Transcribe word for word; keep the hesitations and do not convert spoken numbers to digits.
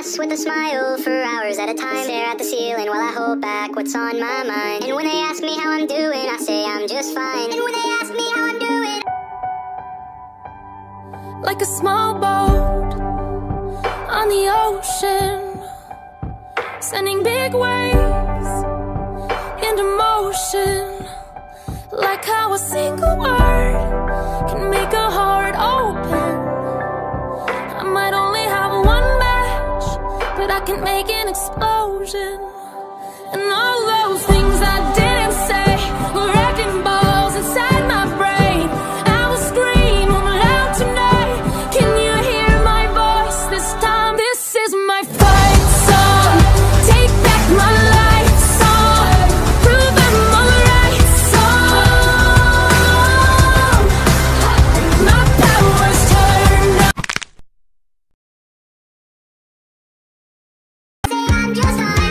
class with a smile for hours at a time. Stare at the ceiling while I hold back what's on my mind. And when they ask me how I'm doing, I say I'm just fine. And when they ask me how I'm doing, like a small boat on the ocean, sending big waves into motion. Like how a single word can make a heart open. I might only have one match, but I can make an explosion. And all those things I didn't say were wrecking balls inside my brain. I will scream loud tonight. Can you hear my voice this time? This is my fight song. Take back my life song. Prove I'm alright song. My power's turned on. say I'm just fine.